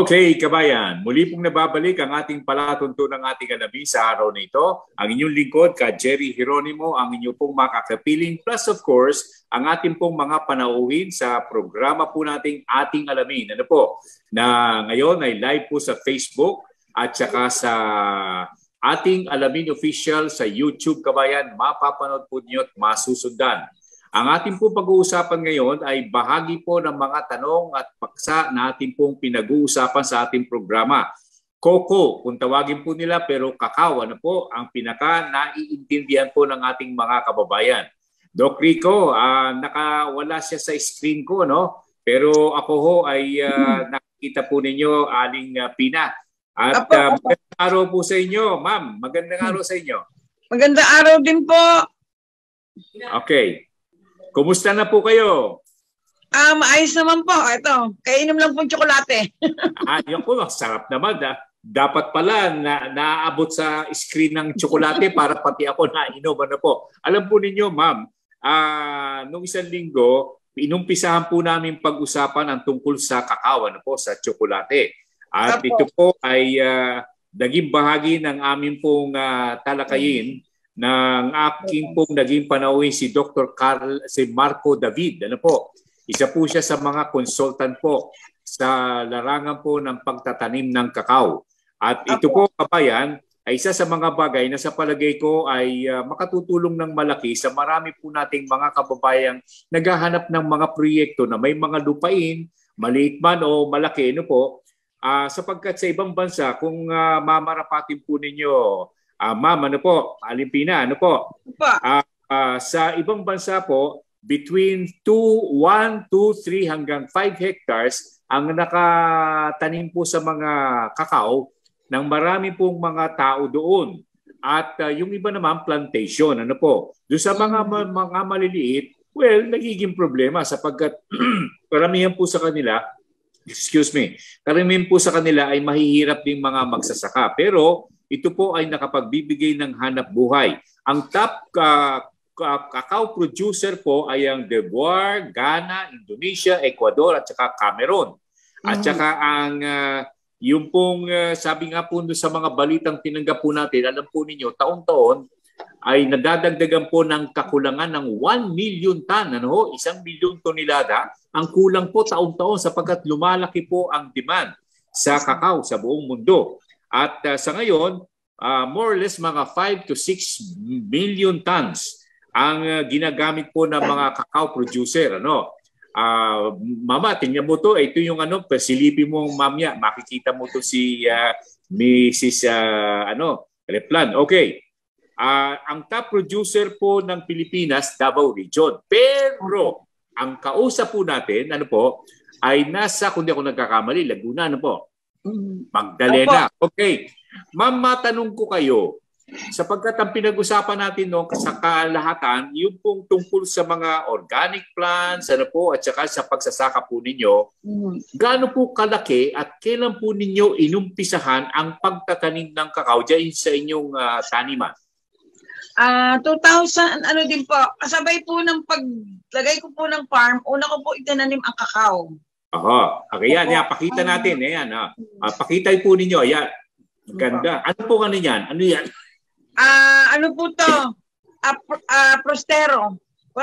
Okay, kabayan, muli pong nababalik ang ating palatuntunang ating Alamin sa araw na ito. Ang inyong lingkod, Gerry Hieronimo, ang inyong pong makakapiling, plus of course, ang ating pong mga panauhin sa programa po nating Ating Alamin. Ano po, na ngayon ay live po sa Facebook at saka sa Ating Alamin Official sa YouTube, kabayan. Mapapanood po niyo at masusundan. Ang ating pong pag-uusapan ngayon ay bahagi po ng mga tanong at paksa na ating pong pinag-uusapan sa ating programa. Coco, kung tawagin po nila, pero Cacao, ano po ang pinaka-naiintindihan po ng ating mga kababayan. Doc Rico, nakawala siya sa screen ko, no? Pero ako ho ay nakikita po ninyo, Aling Pina. At magandang araw po sa inyo, ma'am. Magandang araw sa inyo. Magandang araw din po. Okay. Kumusta na po kayo? Maayos naman po. Ito, kainom lang po tsokolate. Yun po, sarap naman. Dapat pala naaabot sa screen ng tsokolate para pati ako nainom. Ano po? Alam po ninyo, ma'am, nung isang linggo, inumpisahan po namin pag-usapan ang tungkol sa kakao, ano po, sa tsokolate. At ito po ay naging bahagi ng amin pong talakayin ng aking pong naging panauhin si Dr. Marco David. Ano po? Isa po siya sa mga consultant po sa larangan po ng pagtatanim ng kakao. At ito po, kabayan, ay isa sa mga bagay na sa palagay ko ay makatutulong ng malaki sa marami po nating mga kababayang naghahanap ng mga proyekto na may mga lupain, maliit man o malaki, ano po, sapagkat sa ibang bansa, kung mamarapatin po ninyo, ma'am, ano po, Agripina, ano po? Sa ibang bansa po, between 1, 2, 3 hanggang 5 hectares ang nakatanim po sa mga kakao ng marami pong mga tao doon. At yung iba naman, plantation, ano po? Doon sa mga maliliit, well, nagiging problema sapagkat karamihan po sa kanila, karamihan po sa kanila ay mahihirap ding mga magsasaka. Pero ito po ay nakapagbibigay ng hanap buhay. Ang top cacao producer po ay ang Devoir, Ghana, Indonesia, Ecuador at saka Cameroon. At saka ang yung pong sabi nga po sa mga balitang tinanggap po natin, alam po ninyo, taon-taon ay nadadagdagan po ng kakulangan ng 1 million ton, 1 milyon tonelada. Ang kulang po taon-taon sapagkat lumalaki po ang demand sa cacao sa buong mundo. At sa ngayon, more or less mga 5 to 6 million tons ang ginagamit po ng mga cacao producer. Ano? Mama, tingnan mo to. Ito yung silipin mo mamaya. Makikita mo to si Mrs. Replan. Okay. Ang top producer po ng Pilipinas, Davao Region. Pero ang kausap po natin, ay nasa, kung di ako nagkakamali, Laguna, Magdalena. Okay. Ma'am, matanong ko kayo, sapagkat ang pinag-usapan natin sa kalahatan, yung pong tungkol sa mga organic plants, at saka sa pagsasaka po ninyo, gaano po kalaki at kailan po ninyo inumpisahan ang pagtatanim ng kakao dyan sa inyong taniman? 2000, din po, kasabay po ng paglagay ko po ng farm, una ko po itinanim ang kakao. Okay, yan. Pakita natin. Ayan, pakita po ninyo. Ayan. Ganda. Ano po yan? Ano yan? Ano po to? Forastero.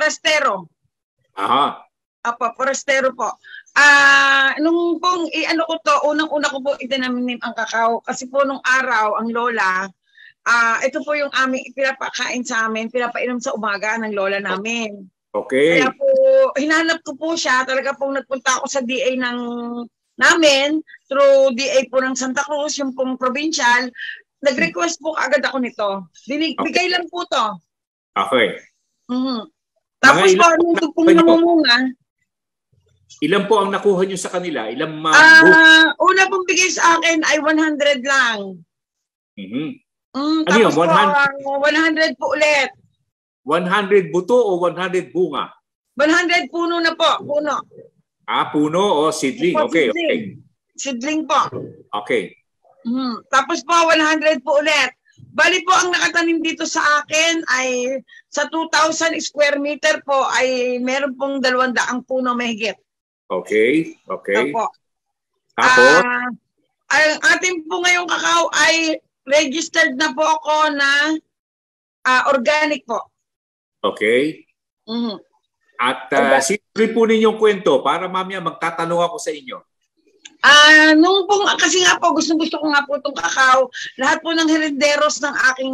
Forastero po. Nung pong unang-una ko po itinanim ang kakao kasi po nung araw, ang lola, ito po yung aming pinapakain sa amin, pinapainom sa umaga ng lola namin. Okay. Kaya po, hinanap ko po siya. Talaga pong nagpunta ako sa DA namin, through DA po ng Santa Cruz, yung pong provincial. Nag-request po agad ako nito. Bigay lang po to. Okay. Tapos po, nung pong namumunga. Ilan po ang nakuha nyo sa kanila? Ilang una pong bigay sa akin ay 100 lang. Tapos po, 100 po ulit. 100 buto o 100 bunga? 100 puno na po. Puno. Puno o seedling. Okay, okay. Seedling po. Okay. Tapos po, 100 po ulit. Bali po, ang nakatanim dito sa akin ay sa 2,000 square meter po ay meron pong 200 puno mahigit. Okay, okay. Opo. Tapos? Ang ating po ngayong kakao ay registered na po ako na organic po. Okay. At simple po ninyong kwento para mamaya magtatanong ako sa inyo. Nung po, kasi nga po, gusto ko nga po itong kakao. Lahat po ng herenderos ng aking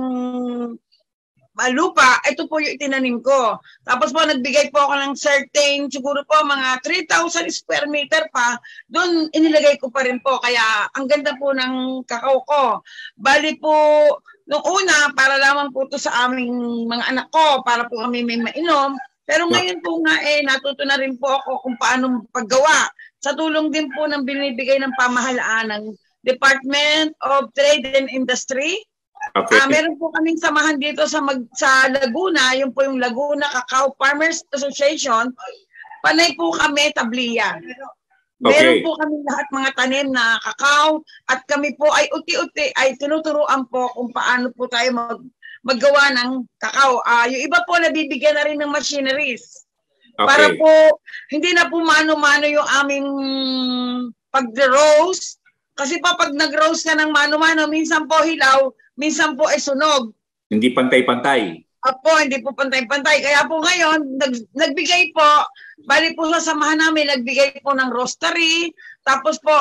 lupa, ito po yung itinanim ko. Tapos po, nagbigay po ako ng certain, siguro po mga 3,000 square meter pa. Doon, inilagay ko pa rin po. Kaya, ang ganda po ng kakao ko. Bali po, nung una, para lamang po ito sa aming mga anak ko, para po kami may mainom. Pero ngayon po nga, natuto na rin po ako kung paano paggawa. Sa tulong din po ng binibigay ng pamahalaan ng Department of Trade and Industry. Okay. Meron po kaming samahan dito sa Laguna, yung po yung Laguna Cacao Farmers Association. Panay po kami tabliya. Meron po kami lahat mga tanim na kakao at kami po ay uti-uti ay tinuturuan po kung paano po tayo maggawa ng kakao. Yung iba po nabibigyan na rin ng machineries. Okay. Para po, hindi na po mano-mano yung aming pag-roast. Kasi pa pag nag-roast ka ng mano-mano, minsan po hilaw, minsan po ay sunog. Hindi pantay-pantay. Opo, hindi po pantay-pantay. Kaya po ngayon, nagbigay po, bali po sa samahan namin, nagbigay po ng roastery. Tapos po,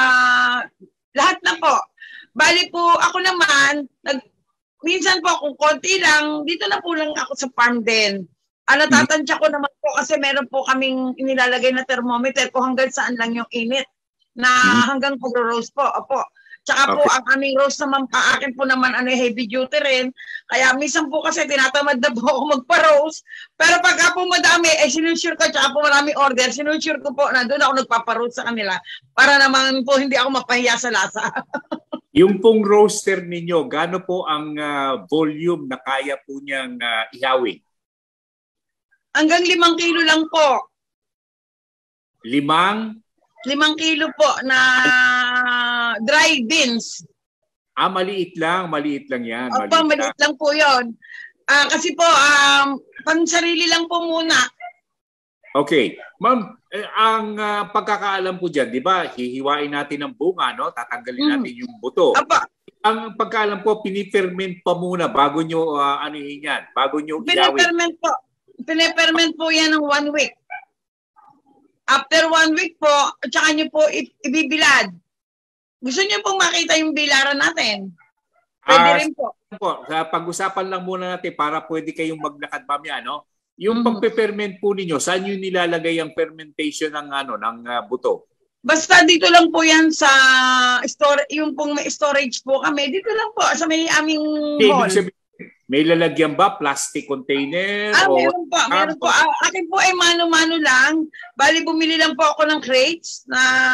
lahat na po. Bali po, ako naman, minsan po kung konti lang, dito na po lang ako sa farm din. Natatansya ko naman po kasi meron po kaming inilalagay na thermometer kung hanggang saan lang yung init na hanggang pag-roast po. Opo. Tsaka po ang aming roast naman akin po naman heavy duty rin. Kaya minsan po kasi tinatamad na po ako magpa-roast. Pero pagka po madami, sinusure ko, tsaka po marami order, sinusure ko po na doon ako nagpapa-roast sa kanila para naman po hindi ako mapahiya sa lasa. Yung pong roaster ninyo, gaano po ang volume na kaya po niyang ihawin? Hanggang 5 kilo lang po. 5 kilo po na dry beans. Maliit lang yan. Opo, maliit lang po yun. Kasi po, pang sarili lang po muna. Okay. Ma'am, ang pagkakaalam po dyan, di ba, hihiwain natin ang bunga, no? Tatanggalin natin yung buto. Opo. Ang pagkaalam po, piniferment pa muna bago nyo anuhin yan, bago nyo ilawin. Piniferment po yan ng 1 week. After 1 week po, tsaka nyo po ibibilad. Gusto nyo pong makita yung bilaran natin? Pwede rin po. Pag-usapan lang muna natin para pwede kayong maglakad mamaya, no? Yung pagpe-ferment po ninyo, saan nyo nilalagay ang fermentation ng ng buto? Basta dito lang po yan sa yung pong may storage po kami. Dito lang po sa may aming hall. May lalagyan ba? Plastic container? Meron po. Meron po. Akin po ay mano-mano lang. Bali, bumili lang po ako ng crates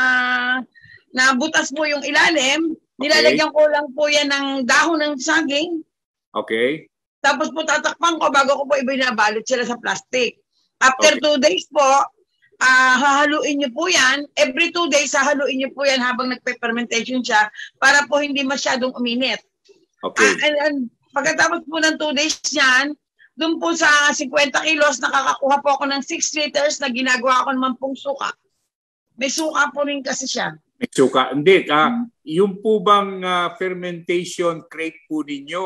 na butas po yung ilalim. Nilalagyan ko lang po yan ng dahon ng saging. Okay. Tapos po tatakpan ko bago ko po ibinabalot sila sa plastic. After 2 days po, hahaluin nyo po yan. Every 2 days, hahaluin nyo po yan habang nagpe-fermentation siya para po hindi masyadong uminit. Okay. And pagkatapos po ng 2 days yan, doon po sa 50 kilos, nakakakuha po ako ng 6 liters na ginagawa ko naman pong suka. May suka po rin kasi siya. May suka. Hindi. Yung po bang fermentation crate po ninyo,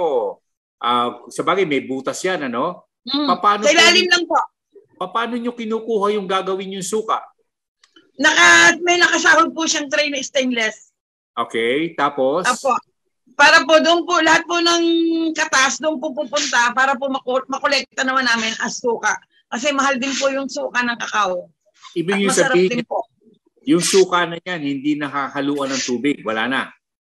sa bagay may butas yan, ano? Sa ilalim lang po. Paano nyo kinukuha yung gagawin yung suka? May nakasahod po siyang tray na stainless. Okay. Tapos? Apo. Para po doon po, lahat po ng katas doon po pupunta para po makolekta naman namin as suka. Kasi mahal din po yung suka ng kakao. Ibig yung sabihin, din po. Yung suka na yan, hindi nakahaluan ng tubig. Wala na.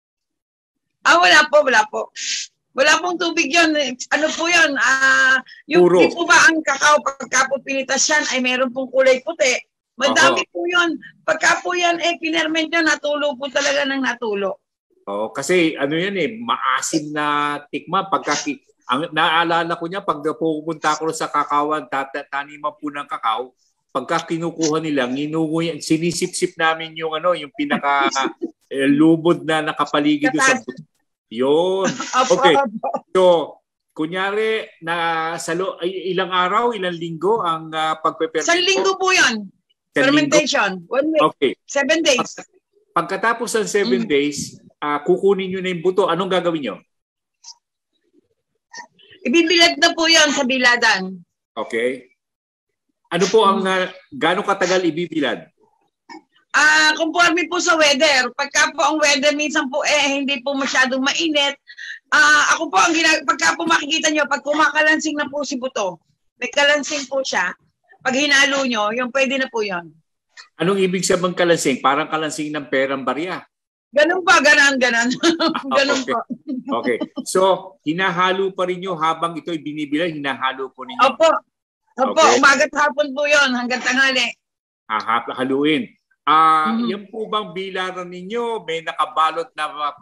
Wala po. Wala pong tubig yun. Ano po yun? Yung po ba ang kakao pagka po pinitas yan ay meron pong kulay puti. Madami po yun. Pagka po yan pinerment yun, natulo po talaga ng natulo. Kasi yan maasim na tikma. Naaalala ko niya, pag pupunta ko sa kakawan, taniman po ng kakao, pagka kinukuha nila, sinisip-sip namin yung pinaka lubod na nakapaligid sa buto. Yun. Okay. So, kunyari, ilang araw, ilang linggo ang pagpe-ferment? 1 linggo po yan. Fermentation. 1 week. Okay. 7 days. Pagkatapos ng 7 days, kukunin nyo na yung buto. Anong gagawin nyo? Ibibilad na po yon sa biladan. Okay. Ano po ang gaano katagal ibibilad? Conforme po sa weather. Pagka po ang weather minsan po hindi po masyadong mainit. Ako po pagka po makikita nyo, pag kumakalansing na po si buto, may kalansing po siya. Pag hinalo nyo, yung pwede na po yon. Anong ibig sabihin kalansing? Parang kalansing ng perang barya. Ganun pa, ganon. Ganun Okay. po. Okay. So, hinahalo pa rin nyo habang ito'y binibilad, hinahalo po ninyo. Opo. Okay. Umaga't hapon po yon hanggang tanghali. Haluin. Yan po bang bilaran ninyo? May nakabalot na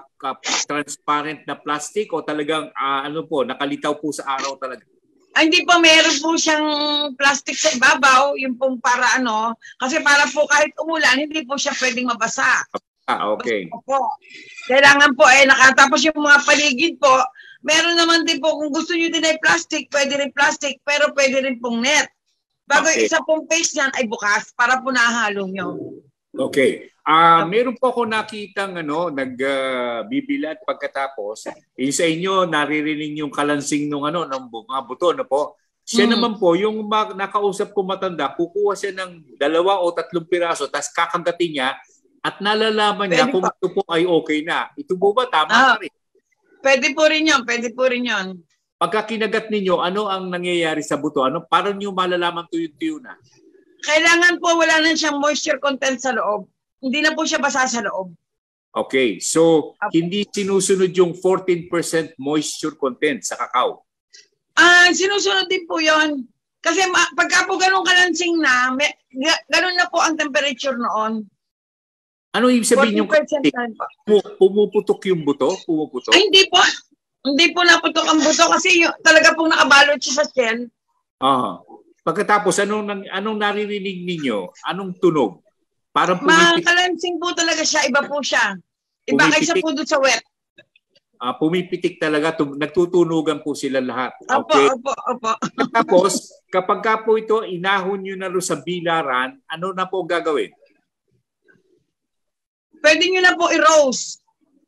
transparent na plastic o talagang nakalitaw po sa araw talaga? Hindi po, meron po siyang plastic sa ibabaw, yung pong para kasi para po kahit umulan, hindi po siya pwedeng mabasa. Okay. Opo. Kailangan po nakatapos yung mga paligid po. Meron naman din po, kung gusto nyo din ay plastic, pwede rin plastic, pero pwede rin pong net. Bago isa pong face niyan ay bukas para po nahalo nyo. Okay. Meron po ako nakitang nagbibilad pagkatapos. Sa inyo, naririnig yung kalansing ng mga buto na po. Siya naman po, yung nakausap ko matanda, kukuha siya ng 2 o 3 piraso, tapos kakagatin niya at nalalaman niya kung ito po ay okay na. Ito po ba? Tama na rin. Pwede po rin yun. Pagka kinagat ninyo, ano ang nangyayari sa buto? Parang nyo malalaman tuyo-tuyo na? Kailangan po wala na siyang moisture content sa loob. Hindi na po siya basa sa loob. Okay. So, hindi sinusunod yung 14% moisture content sa cacao? Sinusunod din po yon. Kasi pagka po ganun kalansing na, ganun na po ang temperature noon. Ano ibig sabihin yung pumuputok yung buto? Pumuputok? Ay, hindi po. Hindi po naputok ang buto kasi talaga pong nakabalot siya sa shell. Pagkatapos, anong naririnig ninyo? Anong tunog? Parang pumipitik. Makalansing po talaga siya. Iba po siya. Iba kaysa po doon sa wet. Pumipitik talaga. Nagtutunugan po sila lahat. Okay. Opo. Tapos, kapag po ito, inahon nyo na rin sa bilaran, ano na po gagawin? Pwede nyo na po i-roast.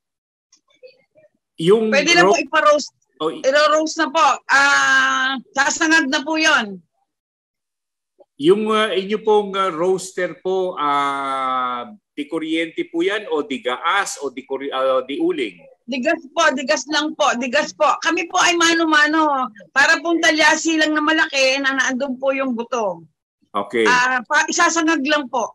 Pwede na po ipa-roast. I-roast na po. Sasangag na po yon. Yung inyo pong roaster po, di kuryente po yan o di gaas o di uling? Digas lang po. Kami po ay mano-mano. Para pong talyasi lang na malaki na naandun po yung buto. Okay. Isasangag lang po.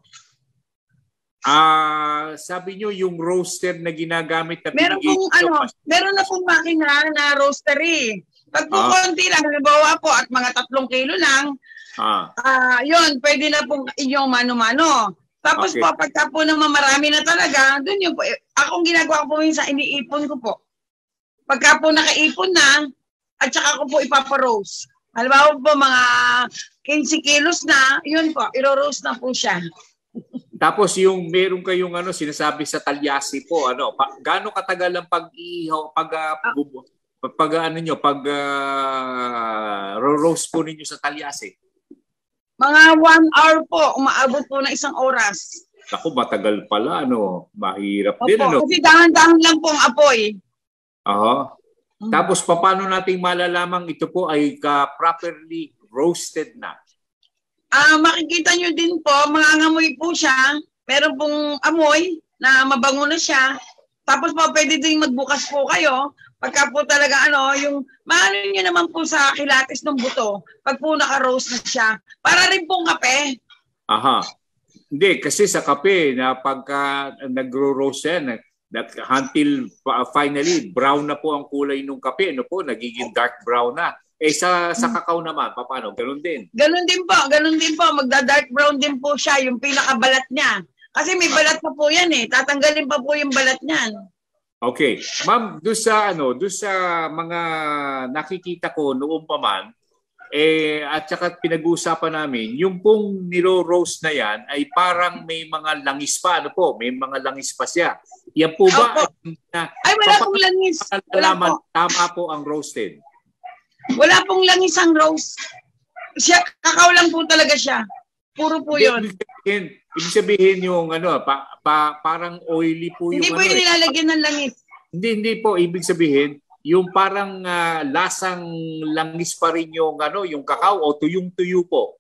Sabi nyo yung roaster na ginagamit na meron na pong makina na roastery. Pag po konti lang, halimbawa po at mga 3 kilo lang, yun, pwede na pong inyong mano-mano. Tapos po, pagka po naman marami na talaga, dun yun po. Akong ginagawa ko po minsan, iniipon ko po. Pagka po nakaipon na, at saka ko po ipapa-roast. Halimbawa po, mga 15 kilos na, yun po, iro-roast na po siya. Tapos yung meron kayong sinasabi sa talyasi po, gaano katagal ang pag-ihaw, roast po ninyo sa talyasi? Mga 1 hour po, umaabot po na 1 oras. Ako, matagal pala, mahirap din, Kasi dahan-dahan lang po ang apoy. Tapos, paano nating malalamang ito po ay properly roasted na? Makikita nyo din po, mangangamoy po siya. Meron pong amoy na mabango na siya. Tapos po, pwede din magbukas po kayo. Pagka po talaga yung maano nyo naman po sa kilatis ng buto. Pag po naka-roast na siya. Para rin pong kape. Hindi, kasi sa kape, na pagka nagro-roast yan, until finally, brown na po ang kulay ng kape. Nagiging dark brown na. Sa cacao naman, paano? Ganun din? Ganun din po. Magda-dark brown din po siya, yung pinakabalat niya. Kasi may balat pa po yan Tatanggalin pa po yung balat niyan. Okay. Ma'am, doon sa mga nakikita ko noong pa man, at saka pinag-uusapan namin, yung pong niro-roast na yan ay parang may mga langis pa. May mga langis pa siya. Yan po ba? Ay, wala pong langis. Tama po ang roasted. Wala pong langis ang roast. Cacao lang po talaga siya. Puro po yun. Ibig sabihin yung ano, parang oily po yung hindi po yung nilalagyan ng langis. Hindi po. Ibig sabihin, yung parang lasang langis pa rin yung, ano, yung kakao o tuyong-tuyo po.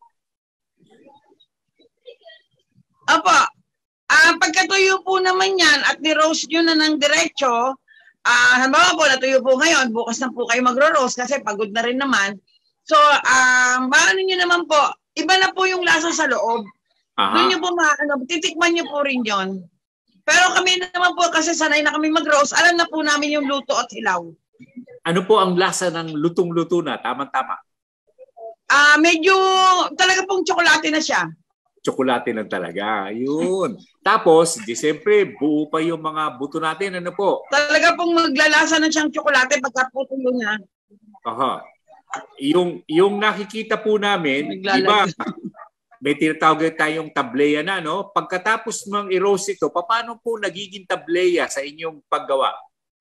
Opo. Pagkatuyo po naman yan at ni-roast nyo na ng diretso, halimbawa po, natuyo po ngayon, bukas na po kayo magro-roast kasi pagod na rin naman. So, paano nyo naman po, iba na po yung lasa sa loob. Doon nyo po titikman nyo po rin yon. Pero kami naman po, kasi sanay na kami mag-roast, alam na po namin yung luto at hilaw. Ano po ang lasa ng lutong-luto na? Tama-tama. Medyo, talaga pong tsokolate na siya. Tsokolate lang talaga. Yun. Tapos, siyempre, buo pa yung mga buto natin. Ano po? Talaga pong maglalasa na siyang tsokolate pagka po tulo niya. Aha. Yung nakikita po namin, iba, may tinatawag tayong tableya na, no? Pagkatapos mong i-roast ito, paano po nagiging tableya sa inyong paggawa?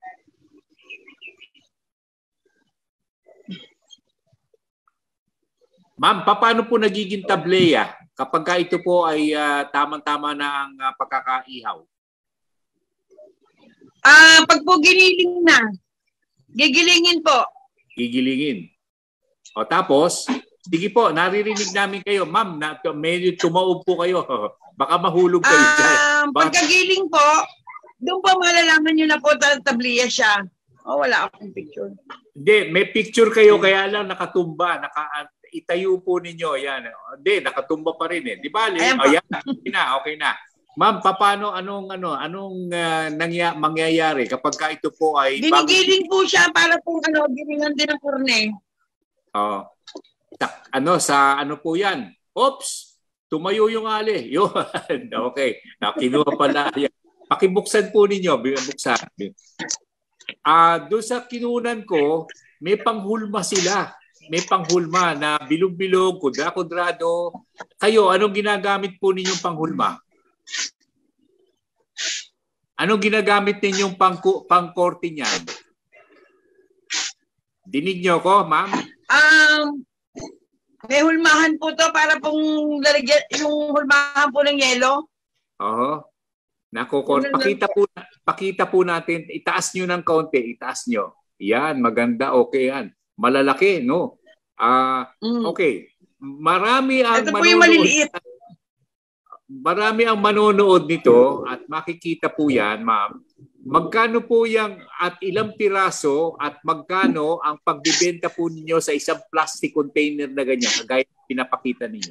Ma'am, paano po nagiging tableya kapag ito po ay tamang-tama na ang pagkakaihaw? Pag po giniling na, gigilingin po. Gigilingin. O tapos, sige po, naririnig namin kayo. Ma'am, medyo tumaob po kayo. Baka mahulog kayo dyan. Pagkagiling po, doon po malalaman nyo na po tabliya siya. Wala akong picture. Hindi, may picture kayo kaya lang nakatumba. Itayo po ninyo. Yan. Hindi, nakatumba pa rin eh. Di ba? Ayan, okay na. Ma'am, paano, anong mangyayari kapag ito po ay... Ginigiling po siya para pong gilingan din ng kurne. Sa ano po yan? Oops! Tumayo yung ali. Yun. Okay. Kinuha pala yan. Pakibuksan po ninyo. Buksan. Doon sa kinunan ko, may panghulma sila. May panghulma na bilog-bilog, kudra-kudrado. Kayo, anong ginagamit po ninyong panghulma? Anong ginagamit ninyong pangkorte niyan? Dinig niyo ko, ma'am? May hulmahan po to para pong lalagyan yung hulmahan po ng yelo. Oo. Pakita po natin. Itaas nyo ng kaunti. Itaas nyo. Yan, maganda. Okay yan. Malalaki, no? Okay. Marami ang ito po yung maliliit. Marami ang manonood nito at makikita po yan, ma'am. Magkano po yung at ilang piraso at magkano ang pagbibenta po ninyo sa isang plastic container na ganyan, kagaya pinapakita ninyo?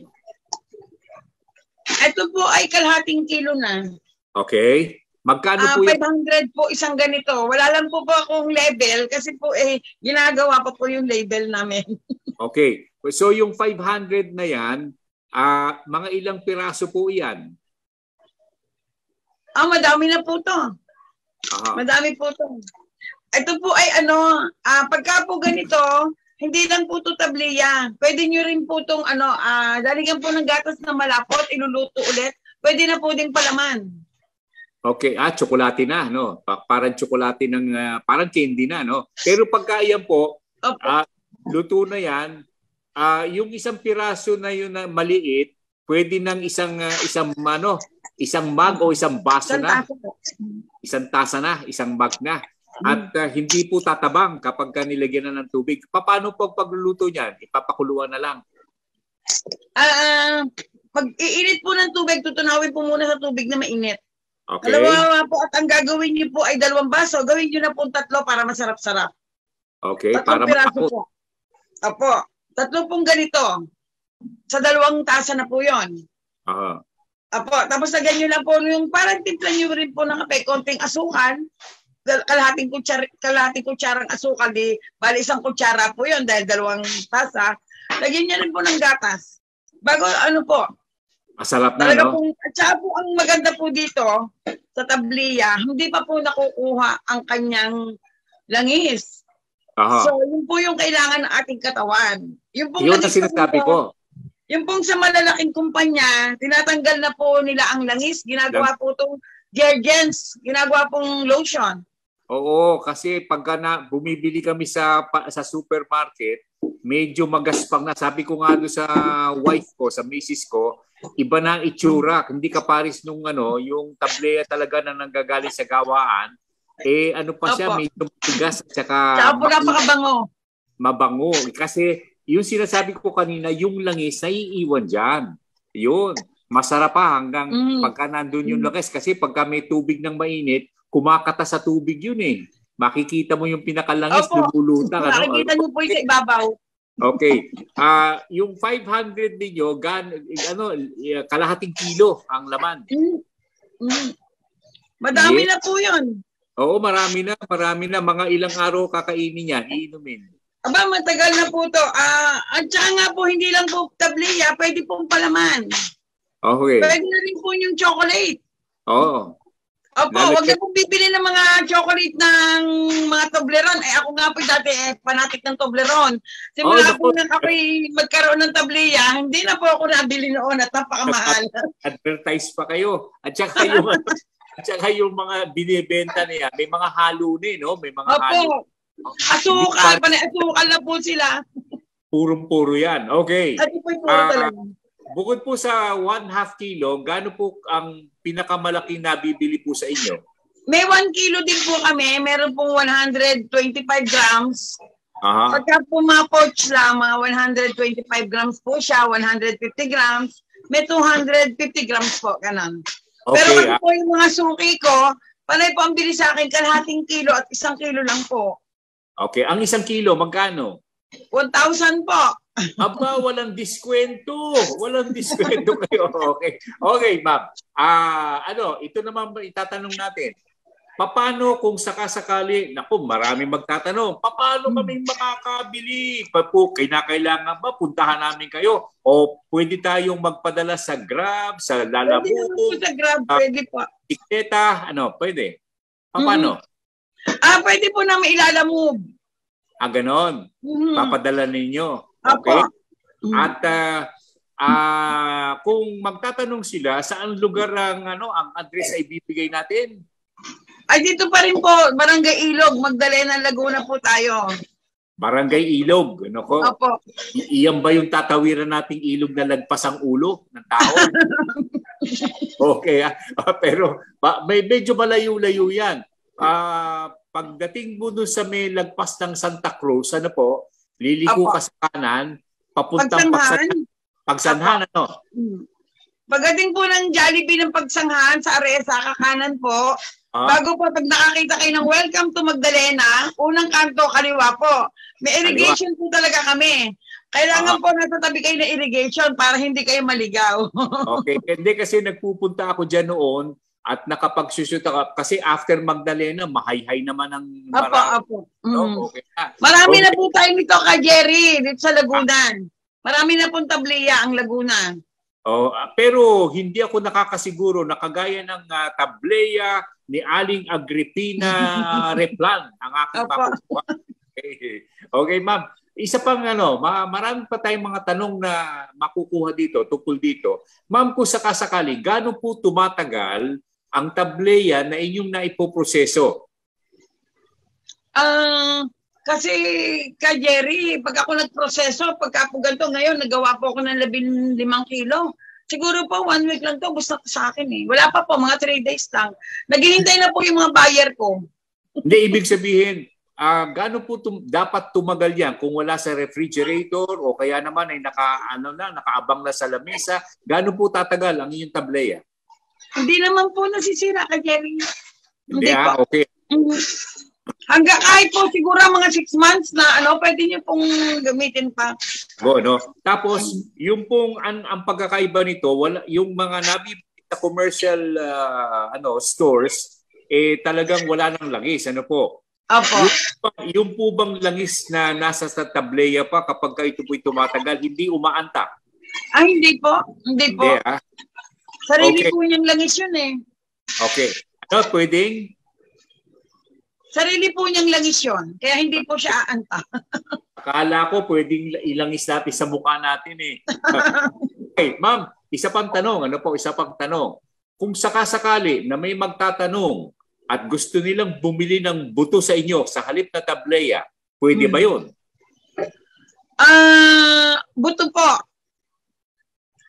Ito po ay kalahating kilo na. Okay. Magkano po 500 po isang ganito. Wala lang po akong label kasi po ginagawa pa po yung label namin. Okay. So yung 500 na yan, mga ilang piraso po yan? Madami na po to. Madami po to. Ito po ay pagka po ganito, hindi lang po to tabliya. Pwede nyo rin po itong daligan po ng gatas na malapot, iluluto ulit. Pwede na po ding palaman. Okay, tsokolate na, no? Parang tsokolate parang candy na, no? Pero pagka yan po, luto na yan, yung isang piraso na yun na maliit, pwede ng isang mug o isang baso na. Isang tasa na, isang mug na. At hindi po tatabang kapag nilagyan na ng tubig. Paano po pagluluto niyan? Ipapakuluan na lang. Pag iinit po ng tubig, tutunawin po muna sa tubig na mainit. Okay. Dalawa po at ang gagawin niyo po ay 2 baso. Gawin niyo na po 3 para masarap-sarap. Okay, 3 para piraso po. Opo. 3 pong ganito. Sa 2 tasa na po yon. Opo. Tapos lagyan niyo lang po yung parang timpla niyo rin po ng kape, konting asukal. Kalahating kutsarang asukal. Bali 1 kutsara po yon dahil 2 tasa. Lagyan niyo rin po ng gatas. Bago po. Masarap na, talaga no? At saka po, ang maganda po dito, sa tabliya, hindi pa po nakukuha ang kanyang langis. So, yun po yung kailangan ng ating katawan. Yung na sinasabi ko. Yung pong sa malalaking kumpanya, tinatanggal na po nila ang langis. Ginagawa po itong detergents. Ginagawa pong lotion. Oo, kasi pagka bumibili kami sa supermarket, medyo magaspang na. Sabi ko nga doon sa wife ko, sa misis ko, iba na ang itsura. Hindi ka paris nung yung tableya talaga na nanggagaling sa gawaan. Ano pa siya, may tumigas at saka po napakabango. Mabango. Kasi yung sinasabi ko kanina, yung langis, naiiwan dyan. Yun. Masarap pa hanggang pagka nandun yung langis. Kasi pagka may tubig ng mainit, kumakata sa tubig yun eh. Makikita mo yung pinakalangis, lumulutang. Makikita mo po sa ibabaw. Okay. Yung 500 ninyo, kalahating kilo ang laman. Madami na po yun. Oo, marami na. Mga ilang araw kakainin yan, iinumin. Aba, matagal na po to. At saka nga po, hindi lang po tableya, pwede pong palaman. Okay. Pwede na rin po yung chocolate. Oo. Opo, huwag na pong bibili ng mga chocolate ng mga Toblerone. Ako nga po dati, fanatic ng Toblerone. Simula po nang ako'y magkaroon ng tableya, hindi na po ako nabili noon at napakamahal. Advertise pa kayo. At saka yung mga binibenta niya, may mga halo ni, no? May mga halo. Asukal, asukal na po sila. Purong-puro yan. Okay. At po puro talaga. Bukod po sa 1/2 kilo, gaano po ang pinakamalaking nabibili po sa inyo? May 1 kilo din po kami. Meron pong 125 grams. Pagka po mga pouch lang, mga 125 grams po siya, 150 grams. May 250 grams po, ganun. Okay, pero kasi po yung mga suki ko, panay po ang bili sa akin, kalahating kilo at 1 kilo lang po. Okay, ang 1 kilo, magkano? 1,000 po. Aba, walang diskwento. Walang diskwento kayo. Okay, ma'am. Ito naman itatanong natin. Paano kung sakasakali, maraming magtatanong, paano kami makakabili? Kinakailangan ba puntahan namin kayo? O pwede tayong magpadala sa Grab, sa Lalabubo? Pwede sa Grab, pwede po. Tikteta, pwede. Paano? Pwede po namin ilalamove. Ganon. Papadala ninyo. Okay? At kung magtatanong sila, saan lugar ang address ay bibigay natin? Ay, dito pa rin po, Barangay Ilog, Magdalena, Laguna po tayo. Barangay Ilog, Opo. Iyan ba yung tatawiran nating ilog na lagpas ang ulo ng tao? Okay, pero may medyo malayo-layo yan. Pagdating mo dun sa may lagpas ng Santa Cruz, liliko ka sa kanan, papuntang Pagsanhan, Pagdating po ng Jollibee ng Pagsanghan sa Aresa, kakanan po. Bago po, pag nakakita kayo ng welcome to Magdalena, unang kanto, kaliwa po. May irrigation po talaga kami. Kailangan po nasa tabi kayo na irrigation para hindi kayo maligaw. Okay, hindi kasi nagpupunta ako dyan noon at nakapagsushoot ako. Kasi after Magdalena, mahay-hay naman ang marami. Apo. Okay. Marami na po tayo nito ka Gerry, dito sa Laguna. Marami na pong tableya ang Laguna. Pero hindi ako nakakasiguro na kagaya ng tableya ni Aling Agripina Replan ang aking makukuha. Okay, ma'am. Isa pang marami pa tayong mga tanong na makukuha dito, tungkol dito. Ma'am, kung sakasakali, gaano po tumatagal ang tableya na inyong naipoproseso? Kasi ka Gerry, pag ako nagproseso, pagka po ganito ngayon, nagawa po ako ng 15 kilo. Siguro po 1 week lang to, gusto sa akin eh. Wala pa po, mga 3 days lang. Naghihintay na po yung mga buyer ko. Hindi, ibig sabihin, gaano po dapat tumagal yan? Kung wala sa refrigerator o kaya naman ay nakaabang na sa lamesa, gaano po tatagal ang inyong tableya? Hindi naman po nasisira ka Gerry. Hindi po. Okay. Hanggang kahit po siguro mga 6 months na pwede niyo pong gamitin pa. Tapos, yung pong ang pagkakaiba nito, yung mga nabibili sa commercial stores, talagang wala nang langis. Opo. Yung po bang langis na nasa sa tableya pa kapag ito po'y tumatagal, hindi umaanta? Hindi po. Hindi po. Sarili po niyang langis yun eh. Okay. Pwedeng? Sarili po niyang langis yun. Kaya hindi po siya aanta. Akala ko pwedeng ilangis natin sa mukha natin eh. Okay, ma'am, isa pang tanong. Isa pang tanong. Kung sakasakali na may magtatanong at gusto nilang bumili ng buto sa inyo sa halip na tableya, pwede ba yun? Buto po.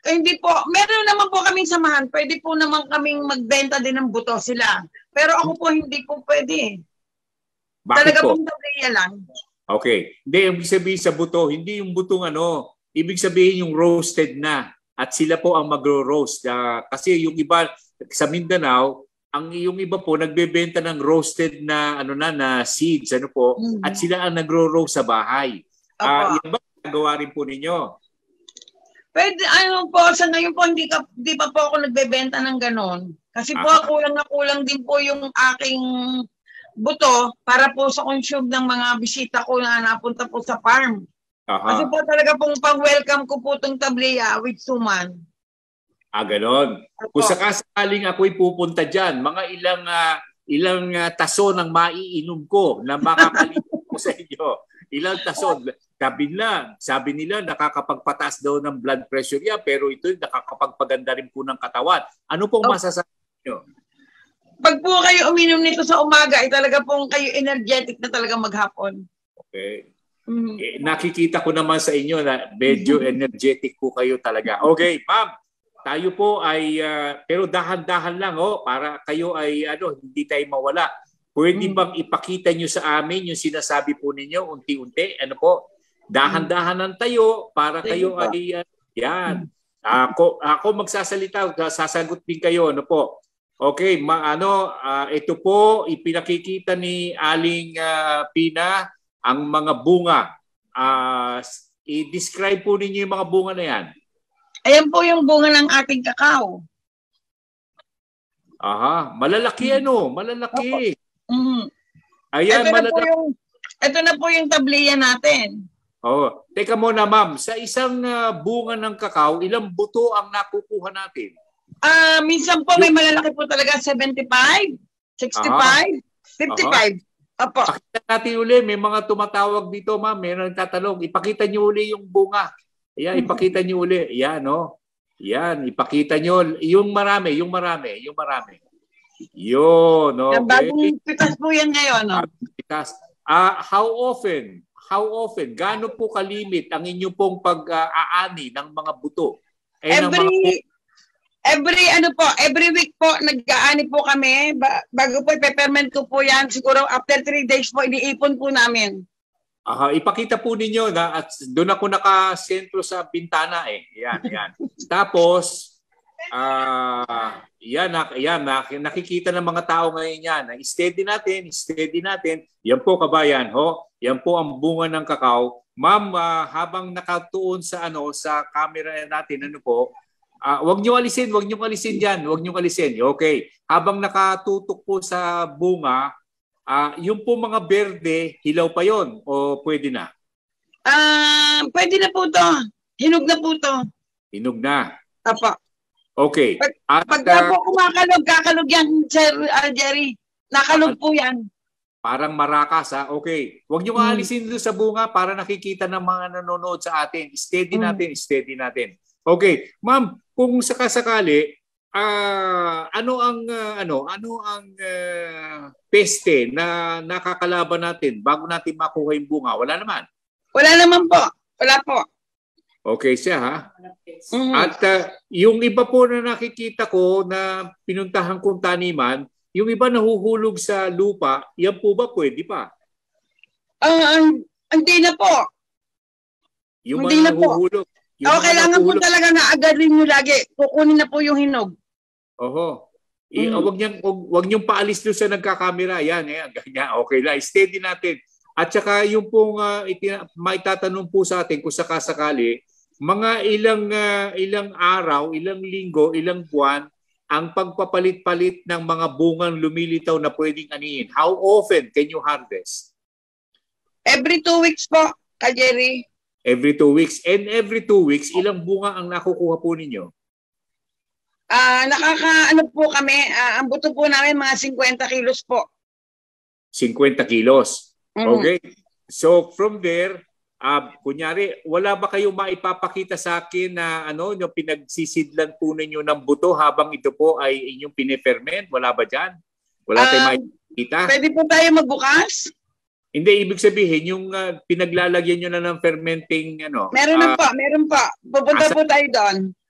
Hindi po. Meron naman po kaming samahan. Pwede po naman kaming magbenta din ng buto sila. Pero ako po hindi po pwede. Bakit Talaga po? pong tableya lang. Okay. Hindi, ibig sabihin sa buto, hindi yung butong ano, ibig sabihin yung roasted na. At sila po ang magro-roast. Kasi yung iba sa Mindanao, yung iba po nagbebenta ng roasted na na seeds at sila ang nagro-roast sa bahay. Yan ba nagawa rin po ninyo? Pwede, sa ngayon po, hindi pa po ako nagbebenta ng ganon. Kasi po, kulang na kulang din po yung aking buto para po sa consume ng mga bisita ko na napunta po sa farm. Kasi po talaga pong pang-welcome ko po itong tableya with suman. Ganon. Kung sakaling ako'y pupunta dyan, mga ilang taso ng maiinom ko na makakalimutan ko sa inyo. Ilang taso. Sabi nila nakakapagpataas daw ng blood pressure yan, pero ito nakakapagpaganda rin po ng katawan. Ano pong masasabi niyo? Pag po kayo uminom nito sa umaga, ay talaga pong kayo energetic na talaga maghapon. Okay. Nakikita ko naman sa inyo na medyo energetic po kayo talaga. Okay, ma'am. Tayo po ay, pero dahan-dahan lang para kayo ay hindi tayo mawala. Pwede bang ipakita nyo sa amin yung sinasabi po ninyo unti-unti? Dahan-dahanan tayo para kayo ay, yan. Ako magsasalita, sasagot din kayo. Okay, ito po, ipinakikita ni Aling Pina ang mga bunga. I-describe po ninyo yung mga bunga na yan. Ayan po yung bunga ng ating kakao. Malalaki malalaki. Ayan, ito na po yung tableya natin. Teka muna ma'am, sa isang bunga ng kakao, ilang buto ang nakukuha natin? Minsan po may malalaki po talaga 75, 65, 55. Opo. Pakita natin uli, may mga tumatawag dito ma'am, may nagtatanong, ipakita niyo uli yung bunga. Ayan, ipakita niyo uli. Yan, Yan, ipakita niyo yung marami. Yun, okay. Bagong pitas po yan ngayon, Pitas. How often, gaano po kalimit ang inyong pong pag-aani ng mga buto? Every week po, nag-aani po kami. Bago po, ipeperment ko po yan. Siguro after 3 days po, iniipon po namin. Ipakita po ninyo at doon ako nakasentro sa bintana Yan. Tapos, nakikita ng mga tao ngayon yan. Steady natin. Yan po kabayan, Yan po ang bunga ng kakao. Ma'am, habang nakatuon sa camera natin, wag niyo alisin diyan, Okay. Habang nakatutok po sa bunga, yung po mga berde, hilaw pa yon o pwede na? Pwede na po to. Hinog na po to. Hinog na. Apa. Okay. Pagka po kakalog yan, Sir Gerry. Nakalog po yan. Parang marakas Okay. Huwag niyo maalisin doon sa bunga para nakikita ng mga nanonood sa atin. Steady natin. Okay. Ma'am, kung sakasakali, ano ang peste na nakakalaban natin bago natin makuha yung bunga? Wala naman. Wala naman po. Wala po. Okay siya At yung iba po na nakikita ko na pinuntahan kong taniman, yung iba nahuhulog sa lupa, yan po ba pwede pa? Hindi na po. Yung mga nahuhulog. Kailangan po talaga na agarin nyo lagi. Kukunin na po yung hinog. Wag niyong paalis doon sa nagkakamera. Yan. Okay lang. Steady natin. At saka yung pong maitatanong po sa atin kung sakasakali, mga ilang araw, ilang linggo, ilang buwan, ang pagpapalit-palit ng mga bungang lumilitaw na pwedeng anihin. How often can you harvest? Every 2 weeks po, Ka Gerry. Every 2 weeks. And every 2 weeks, ilang bunga ang nakukuha po ninyo? Po kami, ang buto po namin mga 50 kilos po. 50 kilos. Okay. So from there, kunyari, wala ba kayong maipapakita sa akin na yung pinagsisidlan po ninyo ng buto habang ito po ay inyong piniferment? Wala ba dyan? Wala tayong maipakita? Pwede po tayo magbukas? Hindi, ibig sabihin, yung pinaglalagyan nyo na ng fermenting, Meron pa. Pupunta po tayo doon.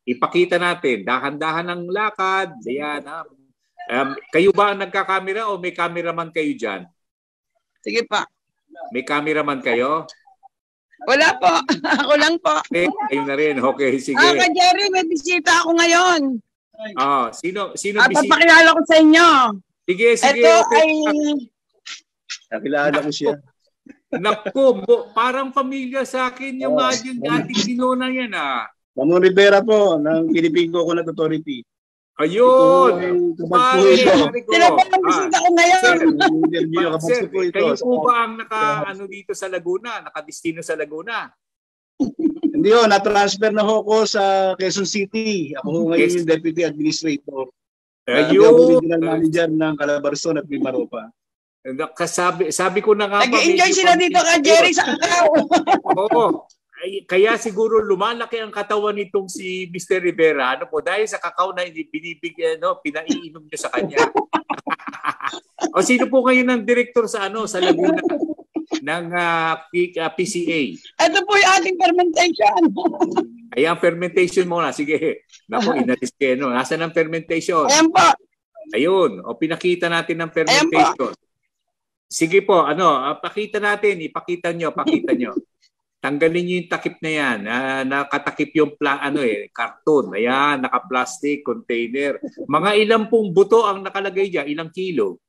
ipakita natin. Dahan-dahan ang lakad. Ayan, kayo ba ang nagkakamera o may cameraman kayo dyan? Sige pa. May cameraman kayo? Wala po. Ako lang po. Kayo na rin. Okay, sige. Ka Gerry, may bisita ako ngayon. Sino At bisita? papakilala ko sa inyo. Sige. Ito okay. ay... Nakilala ko siya. Naku, parang pamilya sa akin yung ating ginona yan Ramon Rivera po, ng Pilipino Coconut Authority. Ayun! Sila po ang bisita ko ngayon. Sir, kayo po ba ang dito sa Laguna? Nakadestino sa Laguna? Hindi ho, na-transfer na ho ko sa Quezon City. Ako ho ngayon yung Deputy Administrator. Ayun! Regional Manager ng Calabarzon at Mimaropa. Sabi ko na nga nag-enjoy sila dito ka Gerry sa Cacao. Oo. Kaya siguro lumalaki ang katawan nitong si Mr. Rivera dahil sa Cacao na binibigyan pinaiinom niyo sa kanya. O sino po ngayon ang director sa sa Laguna ng PCA? Ito po yung ating fermentation. Ayan, fermentation muna. Sige. Naku, inalis kayo. Nasaan ang fermentation? Ayan po. Ayun. O pinakita natin ang fermentation. Sige po, pakita natin, ipakita nyo. Tanggalin nyo yung takip na yan. Nakatakip yung karton. Ayan, naka-plastic container. Mga ilang pong buto ang nakalagay dyan? Ilang kilo?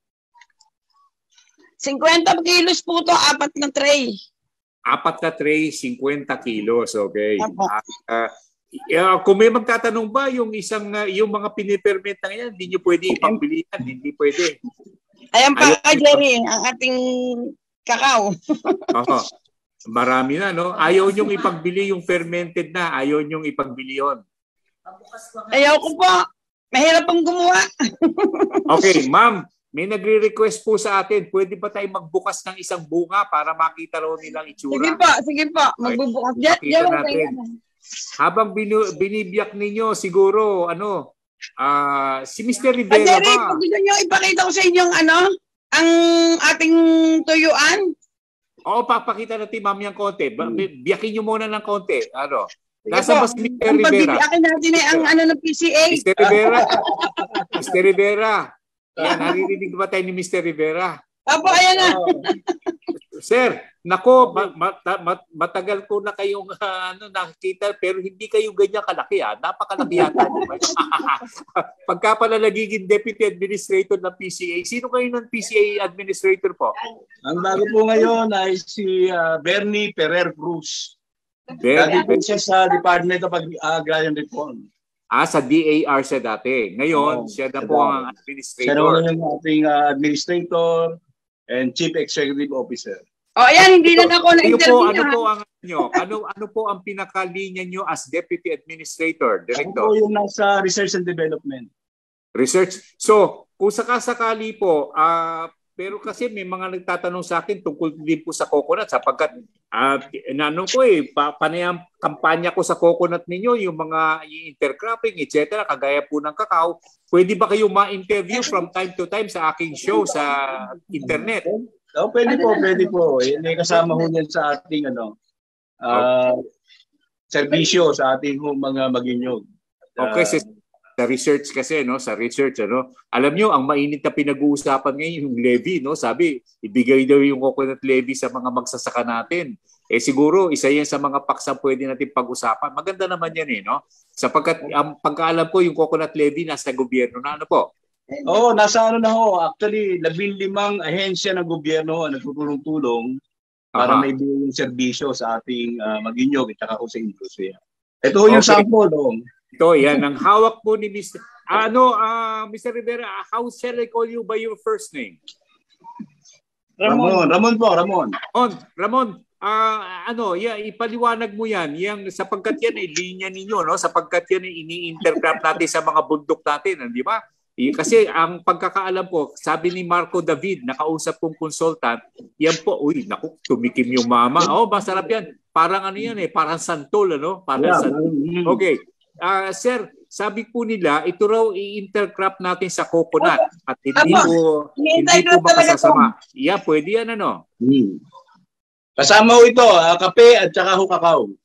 50 kilos po to, 4 na tray. 4 na tray, 50 kilos. Okay. Kung may magtatanong ba yung mga piniperment na yan, hindi nyo pwede ipambili yan. Hindi pwede. Ayan pa ka Gerry, ang ating Cacao. Marami na, no? Ayaw nyong ipagbili yung fermented na. Ayaw nyong ipagbili yun. Ayaw ko po. Mahirap pong gumawa. Okay, ma'am. May nagre-request po sa atin. Pwede ba tayo magbukas ng isang bunga para makita raw nilang itsura? Sige po. Magbubukas. Makita natin. Habang binibiyak ninyo, siguro, si Mr. Rivera Gerry, ba? gusto nyo ipakita ko sa inyong ang ating tuyuan? Oo, papakita natin, ma'am, yung konti. Biyakin nyo muna ng konti. Nasa ba si Mr. Rivera? Pagbibiyakin natin ng PCA. Mr. Rivera. Mr. Rivera. Yan, naririnig ba tayo ni Mr. Rivera? Opo, ayan na. Sir, nako, matagal ko na kayong nakikita pero hindi kayo ganyan kalaki. Napakalaki yata. Pagka pala nagiging Deputy Administrator ng PCA, sino kayo ng PCA Administrator po? Ang bago po ngayon ay si Bernie Ferrer Cruz. Dati po siya sa Department of Agrarian Reform. Sa DAR siya dati. Ngayon, siya na po ang Administrator. Siya na yung ating Administrator and Chief Executive Officer. Ayan, hindi na ako na-interview. Ano po ang pinakalinya nyo as Deputy Administrator, Director? Ako po yung nasa Research and Development. Research. So, kung sakasakali po, pero kasi may mga nagtatanong sa akin tungkol din po sa coconut sapagkat panayang kampanya ko sa coconut ninyo, yung mga intercropping, etc., kagaya po ng cacao, pwede ba kayo ma-interview from time to time sa aking show sa internet? Pwede po. May kasama ho yan sa ating serbisyo sa ating mga maginyog. Okay, sa research kasi, sa research, alam nyo, ang mainit na pinag-uusapan ngayon yung levy, Sabi, ibigay daw yung coconut levy sa mga magsasaka natin. Siguro, isa yan sa mga paksa pwede natin pag-usapan. Maganda naman yan, Sapagkat, ang pagkaalam ko, yung coconut levy nasa gobyerno na, po? Nasa na ho. Actually, 15 ahensya ng gobyerno ang nagtutulong-tulong para may yung serbisyo sa ating maginyog at saka sa industriya. Ito yung sample, Ito, yan. Ang hawak po ni Mr. Mr. Rivera, how shall I call you by your first name? Ramon po. Ramon, ipaliwanag mo yan. Sapagkat yan ay linya ninyo, Sapagkat yan ay ini-intercrop natin sa mga bundok natin, di ba? Kasi ang pagkakaalam ko, sabi ni Marco David, nakausap kong consultant, yan po, tumikim yung mama. Masarap yan. Parang parang santol, Parang santol. Okay. Sir, sabi po nila, ito raw i-intercrop natin sa coconut at hindi po makasasama. Pwede yan, Kasama ho ito, kape at saka cacao.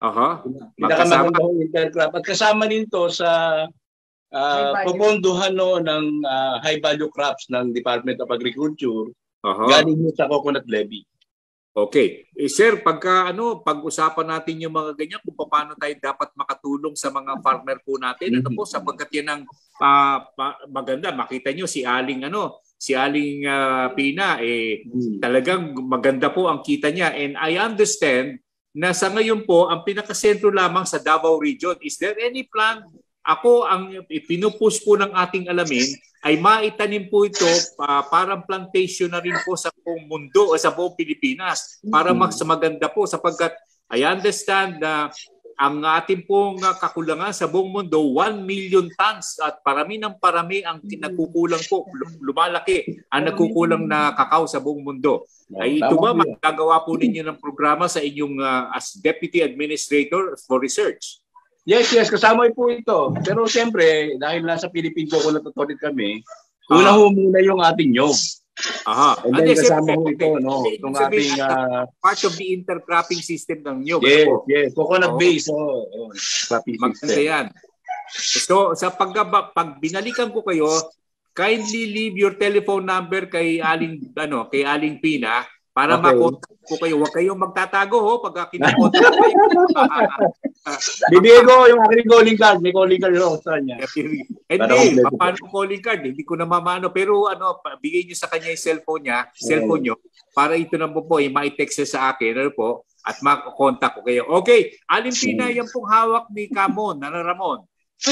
Aha. Pinakamaganda ho intercrop. At kasama din to sa popondohan ng high value crops ng Department of Agriculture. Galing mo sa coconut levy. Okay. Sir, pag-usapan natin yung mga ganyan kung paano tayo dapat makatulong sa mga farmer po natin. Ano po, sapagkat yan ang maganda. Makita nyo si Aling Pina, talagang maganda po ang kita niya. And I understand na sa ngayon po, ang pinakasentro lamang sa Davao Region. Is there any plan? Ako, ang pinupush po ng ating Alamin ay maitanim po ito parang plantation na rin po sa buong mundo o sa buong Pilipinas para mas maganda po sapagkat I understand na ang ating pong kakulangan sa buong mundo 1 million tons at parami ang nagkukulang po, lumalaki ang nagkukulang na kakao sa buong mundo. Ay ito ba magagawa po ninyo ng programa sa inyong as Deputy Administrator for Research? Yes, kasama po ito. Pero siyempre, dahil nasa Philippine Coconut Authority kami, una muna yung ating nyog. Aha. And then kasama ho ito, no? Itong ating part of the intercropping system ng nyog. Yes. Coconut base. Maganda yan. So, pag binalikan ko kayo, kindly leave your telephone number kay Aling Pina para makontak ko kayo. Huwag kayong magtatago pag kinakontak ko kayo. Bibigay ko yung aking calling card. May calling card sa niya. Hindi, paano calling card? Hindi ko na mamano. Pero bigay niyo sa kanya yung cellphone niyo, para ito na po ma-text sa akin at makakontak ko kayo. Okay, Aling Pina, yan pong hawak ni Ramon.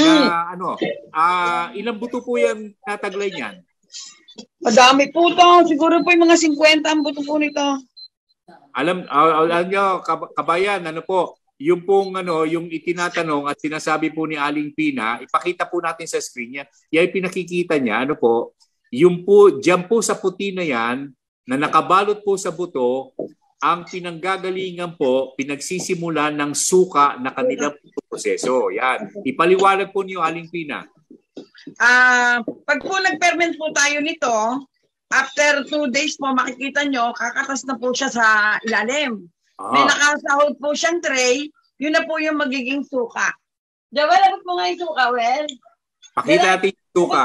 Ilang buto po yan nataglay niyan? Madami po ito. Siguro po yung mga 50 ang buto po nito. Alam nyo, kabayan, yung pong yung itinatanong at sinasabi po ni Aling Pina, ipakita po natin sa screen niya. Yan pinakikita niya, yung po, diyan po sa puti na yan, na nakabalot po sa buto, ang pinanggagalingan po, pinagsisimulan ng suka na kanilang proseso. Yan. Ipaliwanag po niyo, Aling Pina. Pag po nag-ferment po tayo nito, after 2 days po, makikita nyo, kakatas na po siya sa ilalim. May nakasahod po siyang tray, yun na po yung magiging suka. Diyan, labot mo nga yung suka, Well. Pakita natin yung suka.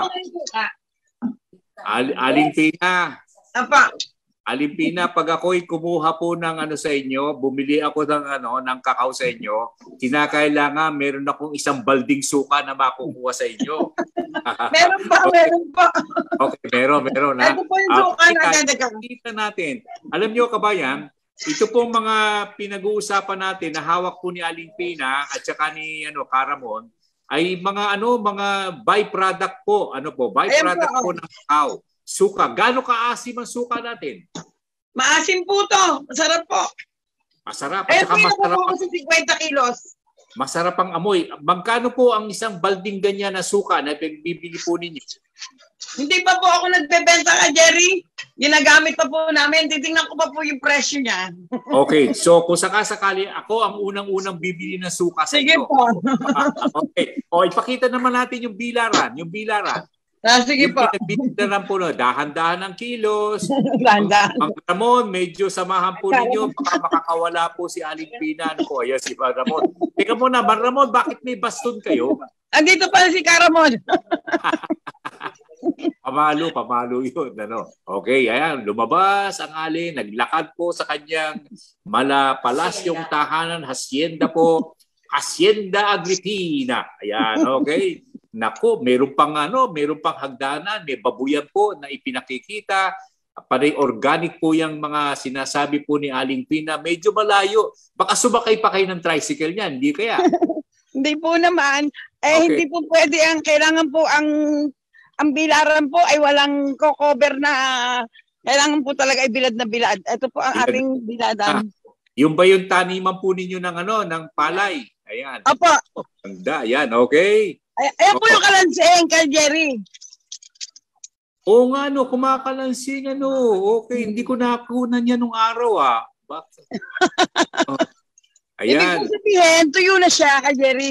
Aling Pina. Aling Pina, pag ako'y kumuha po ng sa inyo, bumili ako ng kakao sa inyo, kinakailangan meron akong isang balding suka na makukuha sa inyo. Meron pa. Okay, meron. Ito po yung suka na kita natin. Alam nyo, kabayan, ito pong mga pinag-uusapan natin na hawak po ni Aling Pina at saka ni Caramon ay mga byproduct po. Byproduct po ng kakao. Suka. Gaano kaasim ang suka natin? Maasim po to. Masarap po. Masarap. At saka masarap po kasi 50 kilos. Masarap ang amoy. Magkano po ang isang balding ganyan na suka na bibili po ninyo? Hindi pa po ako nagbebenta ka, Gerry. Ginagamit pa po namin. Titingnan ko pa po yung presyo niya. Okay. So, kung sakasakali, ako ang unang-unang bibili ng suka sa Sige inyo. po. Okay. O, ipakita naman natin yung bilaran. Sige po. Yung po, dahan-dahan ng kilos. Dahan-dahan. Ang Ramon, medyo samahan po ninyo. Baka makakawala po si Aling Pina. Ayan si Ramon. Teka muna, Ramon, bakit may baston kayo? Andito pa si Caramon. Pamalo yun. Okay, ayan, lumabas ang Alin, naglakad po sa kanyang malapalasyong tahanan, hacienda po, Hacienda Agripina. Ayan, okay. Nako, meron pang hagdanan, may babuyan po na ipinakikita. Panay organic po yung mga sinasabi po ni Aling Pina. Medyo malayo. Baka sumakay pa kayo ng tricycle niyan, hindi kaya? Hindi po naman. Okay. Hindi po pwede. Kailangan po ang bilaran po ay walang cover na kailangan po talaga ay bilad na bilad. Ito po ang ating biladan. Yung ba yung taniman po ninyo ng palay? Ayan. Opo. Ganda. Ayan, okay. Ayan po yung kalansing kay Gerry. Oo nga, kumakalansing, Okay, hindi ko nakunan yan nung araw, Ayan. Ibig sabihin, tuyo na siya kay Gerry.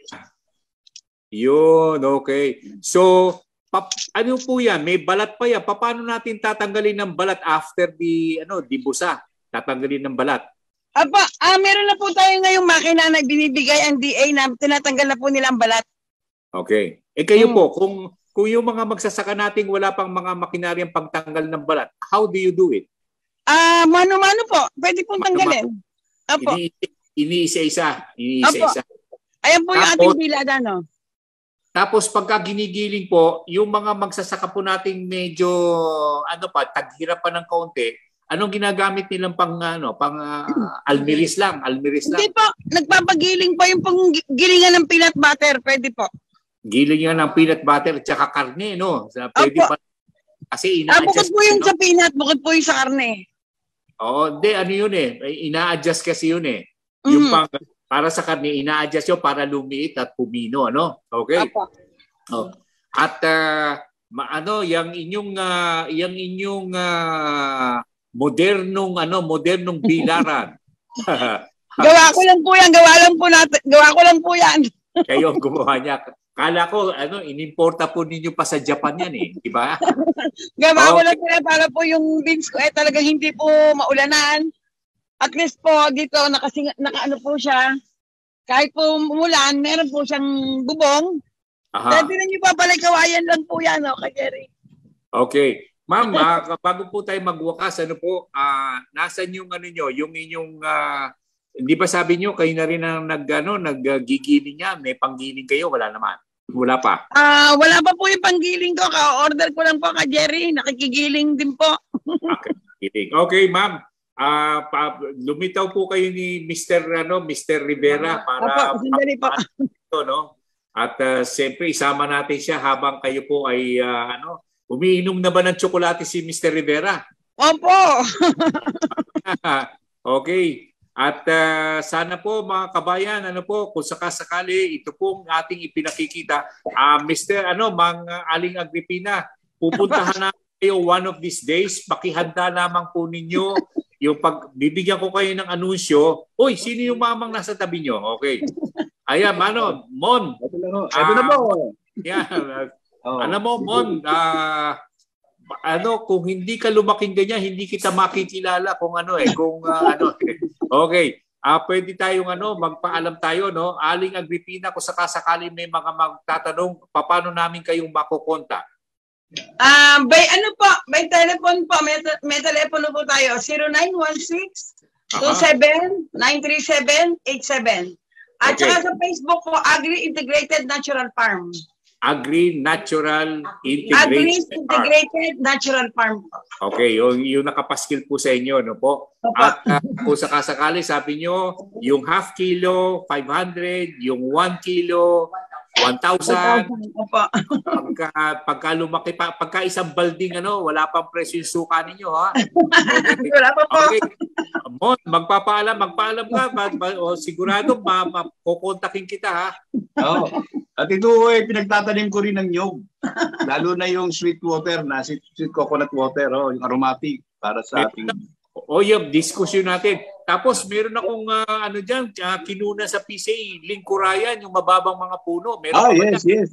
Yun, okay. So, ano po yan? May balat pa yan. Paano natin tatanggalin ng balat after the busa? Tatanggalin ng balat. Apa, meron na po tayo ngayong makina na binibigay ang DA na tinatanggal na po nila ang balat. Okay. Kayo po, kung yung mga magsasaka nating wala pang mga makinaryang pagtanggal ng balat, how do you do it? Mano-mano po. Pwede pong tanggalin. Apo. Iniisa-isa. Ayan po yung ating bilada, no? Tapos pagka ginigiling po, yung mga magsasaka po nating medyo taghirap pa ng kaunti, anong ginagamit nilang pang almiris lang? Hindi po, nagpapagiling pa yung pang gilingan ng peanut butter, pwede po. Gilingan ng peanut butter at saka karne, no? Pwede pa. Kasi bukod po yung sa peanut, bukod po yung sa karne. Oo, hindi, yun ina-adjust kasi yun Yung para sa karne, ina-adjust yun para lumiit at pumino, ano? Okay. At yung inyong modernong bilaran. Gawa ko lang po yan. Kayo ang gumawa niya. Kala ko, inimporta po ninyo pa sa Japan yan di ba? Gawa ko lang po yan para po yung beans ko talagang hindi po maulanan. At least po dito, nakaano po siya. Kahit po umulan, meron po siyang bubong. Dahil na niyo babalik, kawayan lang po yan, kay Gerry. Okay. Ma'am, bago po tayo magwakas, nasan yung yung inyong, hindi ba sabi niyo, kayo na rin ang naggigiling niya, may panggiling kayo, wala naman. Wala pa. Wala pa po yung panggiling ko. Ka-order ko lang po kay Gerry. Nakikigiling din po. Okay, ma'am. Lumitaw po kayo ni Mr. Rivera para At siyempre isama natin siya habang kayo po ay umiinom na ba ng tsokolate si Mr. Rivera? Opo. Okay. At sana po mga kabayan, kung sakasakali ito pong ating ipinakikita, Mang Aling Agripina, pupuntahan natin kayo one of these days, pakihanda lamang po ninyo yung bibigyan ko kayo ng anunsyo. Uy, sino yung mamang nasa tabi nyo? Okay. Ayan, Mon. Ito na po. Yan. Alam mo, Mon, kung hindi ka lumaking ganyan, hindi kita makikilala kung Okay. Pwede tayong magpaalam tayo, no? Aling Agripina, kung sakasakali may mga magtatanong, paano namin kayong makukontak? By telephone po, may telepono po tayo, 0916-27-937-87. At saka sa Facebook po, Agri Integrated Natural Farm. Agri Integrated Natural Farm. Okay, yung nakapaskil po sa inyo, no po? At kung sakasakali, sabi nyo, yung half kilo, 500, yung 1 kilo, 1,000. Pagka lumaki pa, pagka isang balding wala pang presyo yung suka ninyo, ha? Okay. Wala pa po. Okay. Mon, magpapaalam ka, sigurado kukontakin kita, ha? At ito pinagtatanim ko rin ng nyog. Lalo na yung sweet water sweet coconut water, yung aromatic para sa ating yung diskusyon natin. Tapos meron akong kinuna sa PCA, lingkurayan, yung mababang mga puno. Meron yes.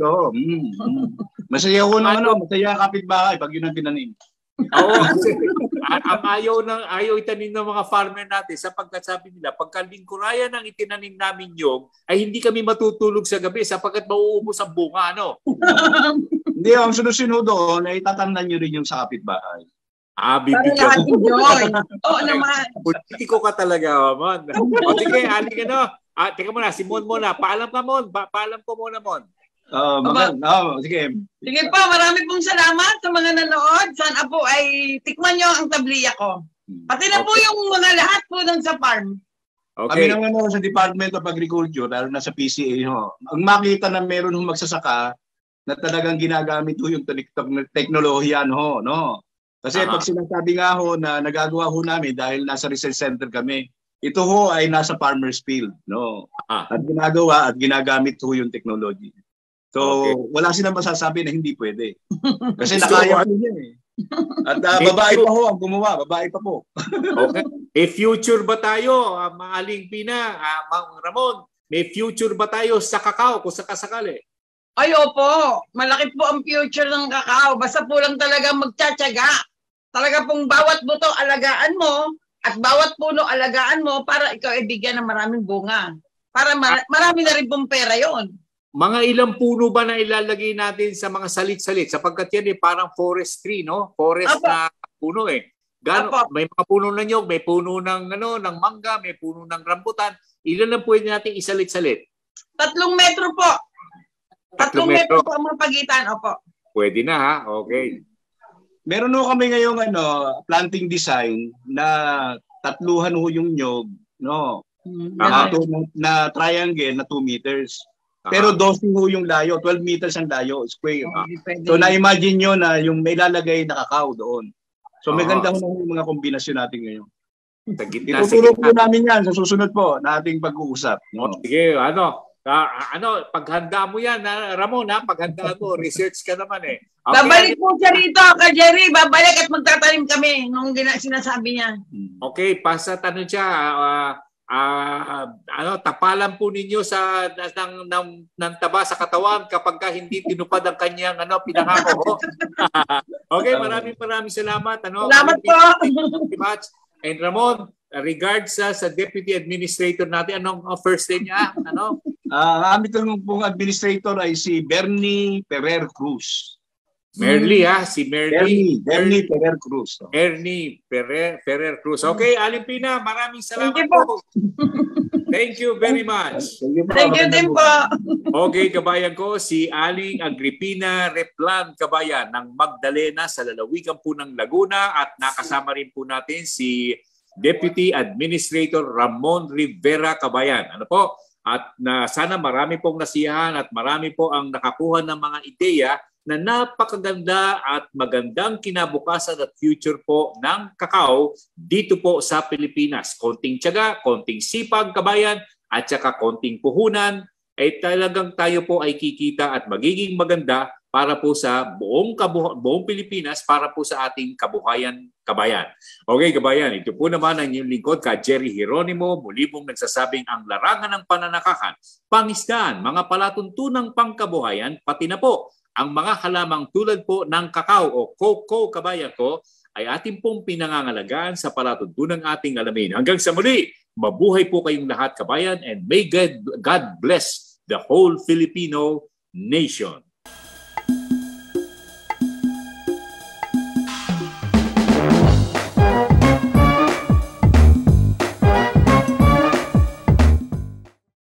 Masaya ko masaya kapitbahay pag yun ang tinanim. Oo. Ang ayaw itanim ng mga farmer natin sapagkat sabi nila, pagka lingkurayan ang itinanim namin yung, ay hindi kami matutulog sa gabi sapagkat mauubos ang bunga, Hindi, ang sunod-sunod doon ay tatamnan nyo rin yung sa kapitbahay. Bibigyan mo. Oo naman. Politiko ka talaga, Mon. O sige, Aling teka muna, si Mon muna. Paalam ka, Mon. Paalam ko muna, Mon. Sige. Sige po, marami pong salamat sa mga nanood. Sana po ay tikman nyo ang tabliya ko. Pati na po yung mga lahat po dun sa farm. Okay. Kami naman sa Department of Agriculture, lalo na sa PCA, ang makita na meron magsasaka na talagang ginagamit yung teknolohiya, Kasi pag sinasabi nga na nagagawa namin dahil nasa research center kami, ito ay nasa farmer's field, At ginagawa at ginagamit yung technology. So, wala silang masasabi na hindi pwede. Kasi nakaya niya At babae pa ang gumawa, babae pa po. Okay. May future ba tayo, Aling Pina, Mang Ramon? May future ba tayo sa Cacao kung sakasakali? Ay, opo. Malaki po ang future ng Cacao. Basta po lang talaga magtsatsaga. Talaga pong bawat buto alagaan mo, At bawat puno alagaan mo para ikaw ay bigyan ng maraming bunga. Para marami na rin pong pera yon. Mga ilang puno ba na ilalagay natin sa mga salit-salit? Sapagkat yan parang forestry, no? Forest na puno eh. May mga puno ng nyog, may puno ng, ng mangga, may puno ng rambutan. Ilan lang pwede natin isalit-salit? 3 metro po. 3 metro po ang mga pagitan. Opo. Pwede na ha? Okay. Meron ho kami ngayong planting design na 3 yung nyog, no? Na triangle na 2 meters. Pero 12 ho yung layo, 12 meters ang layo, square. So na-imagine nyo na yung may lalagay na cacao doon. So may ganda ho ng mga kombinasyon natin ngayon. Ituturo po namin yan sa susunod po na ating pag-uusap. No? Sige, paghanda mo yan, Ramon, paghanda mo, research ka naman eh. Okay, babalik po siya rito, ka Gerry, babalik at magtatanim kami nung sinasabi niya. Okay, pasa tanong siya, tapalan po ninyo ng taba sa katawan kapag hindi tinupad ang kanyang pinangako. Okay, maraming salamat. Salamat po. And Ramon, regards sa Deputy Administrator natin, anong first name niya? Ang aming pong administrator ay si Bernie Ferrer Cruz. Merly si Merly. Bernie Ferrer Cruz. Bernie Ferrer Cruz. Okay, Alamin, maraming salamat po. Thank you very much. Thank you din po. Okay, kabayan ko, si Aling Agripina Replan, kabayan, ng Magdalena sa lalawigan po ng Laguna, at nakasama rin po natin si Deputy Administrator Ramon Rivera, kabayan. At sana marami pong nasiyahan at marami po ang nakakuha ng mga ideya na napakaganda at magandang kinabukasan at future po ng cacao dito po sa Pilipinas. Konting tiyaga, konting sipag, kabayan, at saka konting puhunan, ay talagang tayo po ay kikita at magiging maganda para po sa buong Pilipinas, para po sa ating kabuhayan, kabayan. Okay, kabayan, ito po naman ang inyong lingkod, ka Gerry Hieronimo, muli pong nagsasabing ang larangan ng pananakakan, pangisdaan, mga palatuntunang pangkabuhayan, pati na po ang mga halamang tulad po ng cacao o cocoa, kabayan ko, ay ating pong pinangangalagaan sa palatuntunang ating alamin. Hanggang sa muli, mabuhay po kayong lahat, kabayan, and may God bless the whole Filipino nation.